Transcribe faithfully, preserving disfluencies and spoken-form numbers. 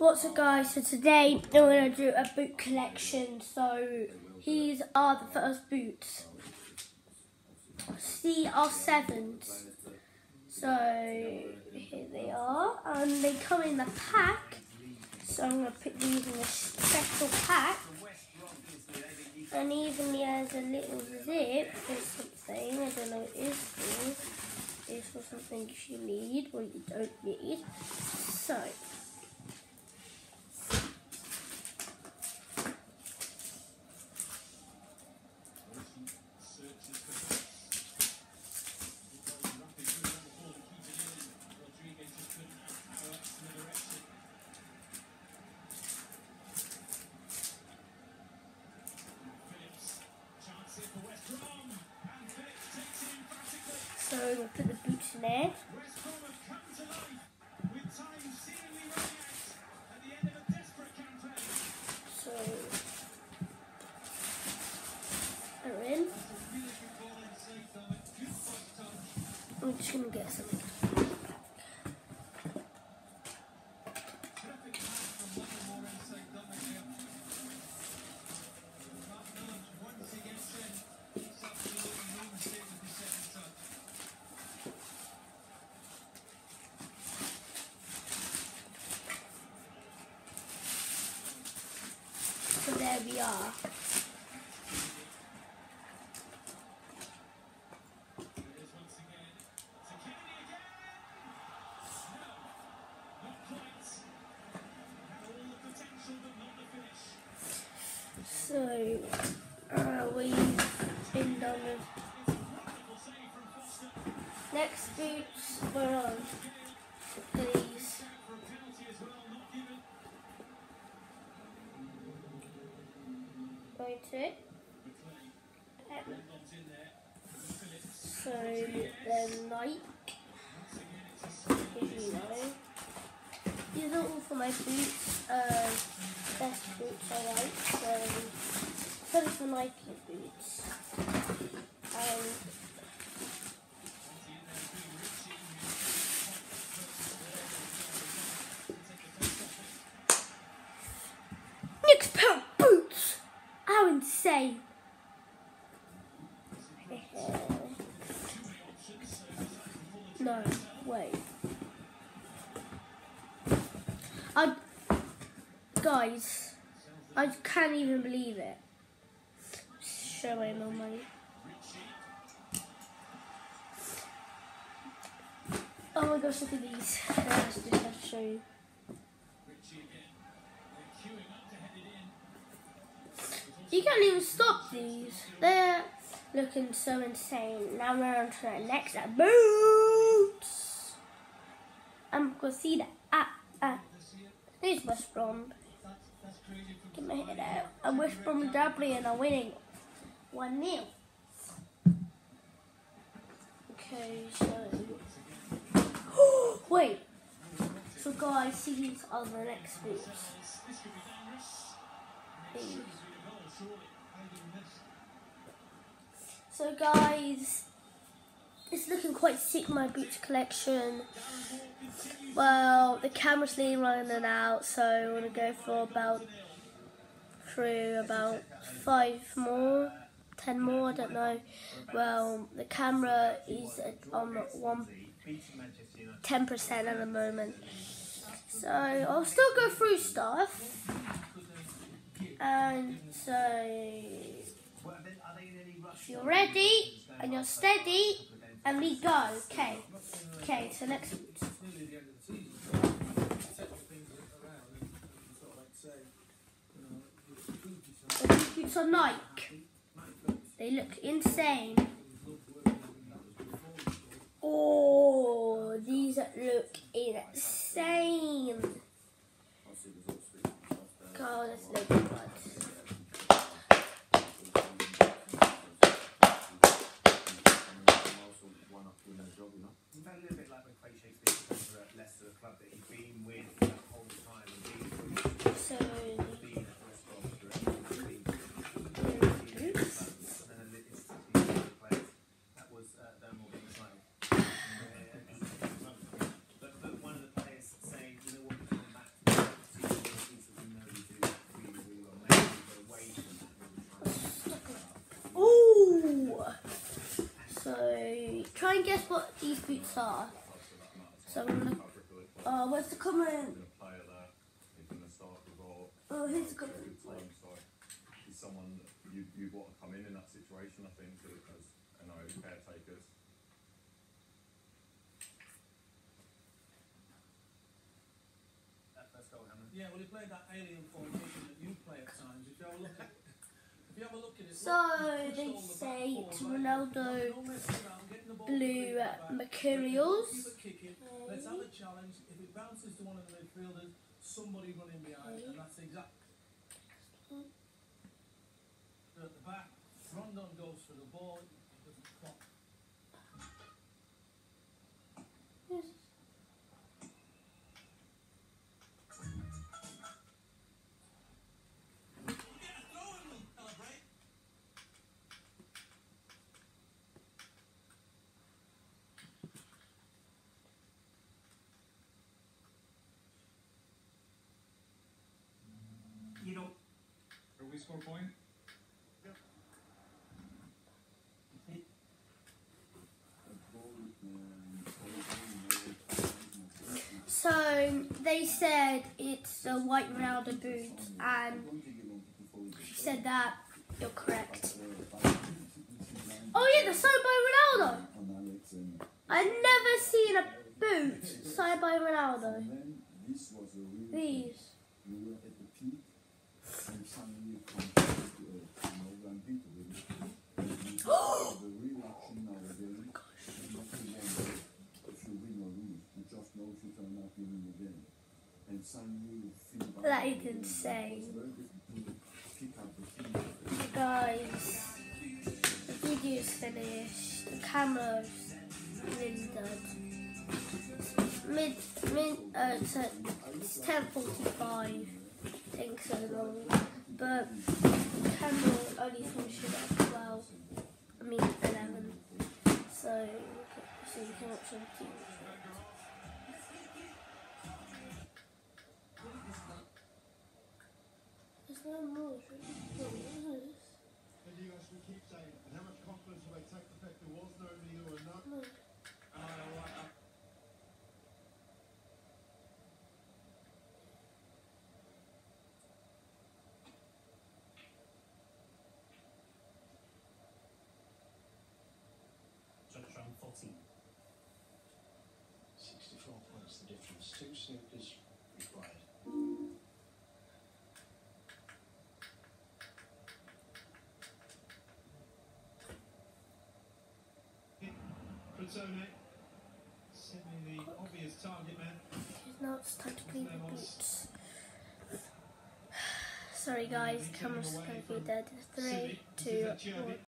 What's up, guys? So today I'm going to do a boot collection. So these are the first boots. C R sevens. So here they are, and they come in the pack. So I'm going to put these in a special pack. And even there's a little zip or something. I don't know what it is for. It's for something you need or you don't need. So. So we'll put the boots in there. So they're in. I'm just gonna get something. So there we are. So uh, we've been done with next boots. We're on these. Going to it. Um, so they're Nike, if you know. These are all for my boots. Uh, best boots I like. So those for Nike boots. Um, next pair of boots. How insane! No, wait. I, guys, I can't even believe it. Show my more money. Oh my gosh, look at these. Let's just have to show you. You can't even stop these. They're looking so insane. Now we're on to the next uh, boots. I'm gonna see that. Ah, ah. There's West Brom. Get my head out. And West Brom and Dublin are winning one nil. Okay, so wait. So guys, see these are the next boots. These. So guys, it's looking quite sick, my boots collection. Well, the camera's slowly running out, so I want to go for about through about five more, ten more, I don't know. Well, the camera is on one, ten percent at the moment. So I'll still go through stuff. And so, if you're ready and you're steady, and we go. Okay. Okay, so next boots. The boots are Nike. They look insane. Oh, these look insane. God, that's no good. A little bit like when Craig Shakespeare was at Leicester, the club that he's been with the whole time and been with. So, Being at the restaurant that was uh, them all being excited. But, but one of the players saying, you know what, we're coming back to guess what these boots are. So I'm gonna. Oh, where's the comment? Oh, here's the comment. He's someone you you want to come in in that situation, I think, as you know, caretakers. Yeah, well, he played that alien formation that you play at times. If you have a look at, if you have a look at it. So they say it's Ronaldo blue materials. Let's have a challenge. If it bounces to one of the midfielders, somebody running behind, and that's exactly. At the back, Rondon goes for the ball. It doesn't clock. You know, Will we score a point? So they said it's a white Ronaldo boot, and she said that you're correct. Oh yeah, the signed by Ronaldo. I've never seen a boot signed by Ronaldo. These. That is insane. Guys, the video's finished. The camera's really done. Mid, mid, uh, it's, at, it's ten forty-five. Taking so long, but the camera only finished at twelve. I mean eleven. So, so you can watch on T V. There's no more. What is this? And you guys will keep saying, and how much confidence will they take the fact there was no video or not? No. Uh, right, Judge round fourteen. sixty-four points the difference. Two snookers required. Frizzone, sending the obvious target man. Now it's time to clean the boots. Sorry guys, camera's gonna be dead. Three, two, one.